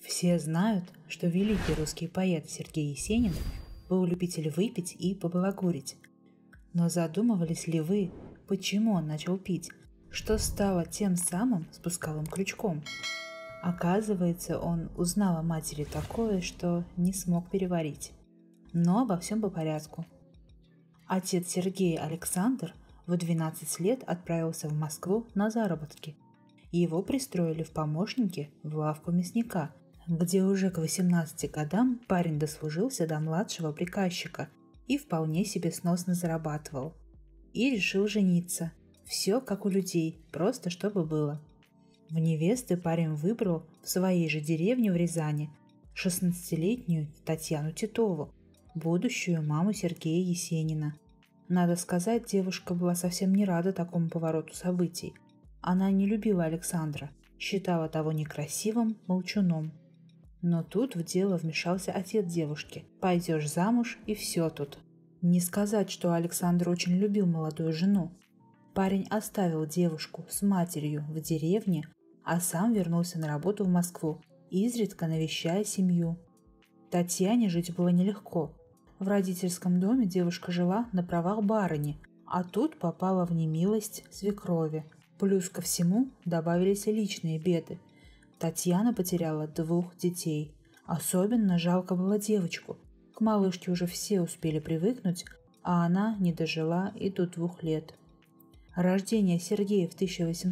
Все знают, что великий русский поэт Сергей Есенин был любитель выпить и побалагурить. Но задумывались ли вы, почему он начал пить, что стало тем самым спусковым крючком? Оказывается, он узнал о матери такое, что не смог переварить. Но обо всем по порядку. Отец Сергея Александр в 12 лет отправился в Москву на заработки. Его пристроили в помощники в лавку мясника, где уже к 18 годам парень дослужился до младшего приказчика и вполне себе сносно зарабатывал. И решил жениться. Все как у людей, просто чтобы было. В невесты парень выбрал в своей же деревне в Рязани 16-летнюю Татьяну Титову, будущую маму Сергея Есенина. Надо сказать, девушка была совсем не рада такому повороту событий. Она не любила Александра, считала того некрасивым молчуном. Но тут в дело вмешался отец девушки. Пойдешь замуж, и все тут. Не сказать, что Александр очень любил молодую жену. Парень оставил девушку с матерью в деревне, а сам вернулся на работу в Москву, изредка навещая семью. Татьяне жить было нелегко. В родительском доме девушка жила на правах барыни, а тут попала в немилость свекрови. Плюс ко всему добавились и личные беды. Татьяна потеряла 2 детей. Особенно жалко было девочку. К малышке уже все успели привыкнуть, а она не дожила и до 2 лет. Рождение Сергея в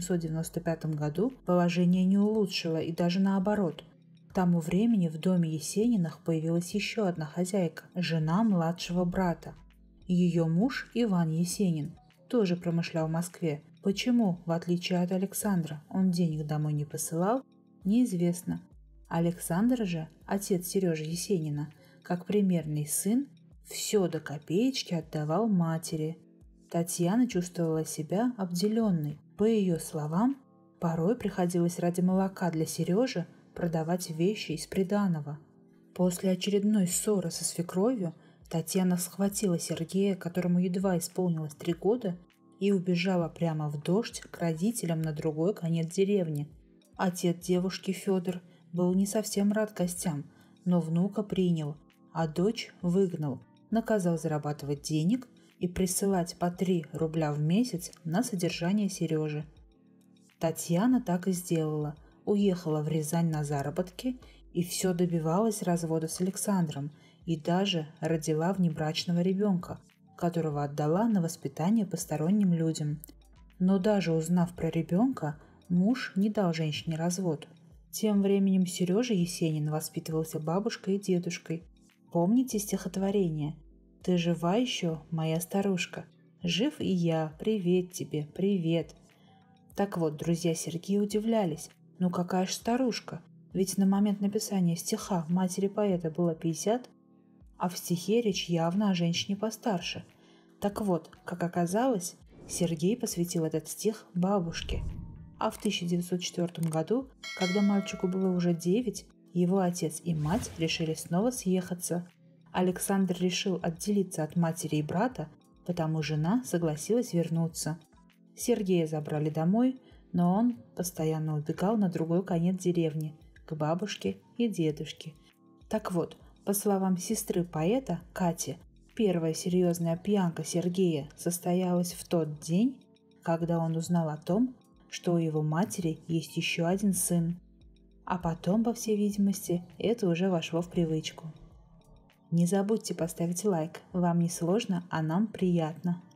1895 году положение не улучшило, и даже наоборот. К тому времени в доме Есениных появилась еще одна хозяйка, жена младшего брата. Ее муж Иван Есенин тоже промышлял в Москве. Почему, в отличие от Александра, он денег домой не посылал, неизвестно. Александр же, отец Сережи Есенина, как примерный сын, все до копеечки отдавал матери. Татьяна чувствовала себя обделенной. По ее словам, порой приходилось ради молока для Сережи продавать вещи из приданого. После очередной ссоры со свекровью Татьяна схватила Сергея, которому едва исполнилось 3 года, и убежала прямо в дождь к родителям на другой конец деревни. Отец девушки Федор был не совсем рад гостям, но внука принял, а дочь выгнал, наказал зарабатывать денег и присылать по 3 рубля в месяц на содержание Сережи. Татьяна так и сделала, уехала в Рязань на заработки и все добивалась развода с Александром и даже родила внебрачного ребенка, которого отдала на воспитание посторонним людям. Но даже узнав про ребенка, муж не дал женщине развод. Тем временем Сережа Есенин воспитывался бабушкой и дедушкой. Помните стихотворение «Ты жива еще, моя старушка? Жив и я, привет тебе, привет». Так вот, друзья Сергея удивлялись. Ну какая ж старушка? Ведь на момент написания стиха матери поэта было 50, а в стихе речь явно о женщине постарше. Так вот, как оказалось, Сергей посвятил этот стих бабушке. А в 1904 году, когда мальчику было уже 9, его отец и мать решили снова съехаться. Александр решил отделиться от матери и брата, потому жена согласилась вернуться. Сергея забрали домой, но он постоянно убегал на другой конец деревни, к бабушке и дедушке. Так вот, по словам сестры поэта Кати, первая серьезная пьянка Сергея состоялась в тот день, когда он узнал о том, что у его матери есть еще один сын. А потом, по всей видимости, это уже вошло в привычку. Не забудьте поставить лайк, вам не сложно, а нам приятно.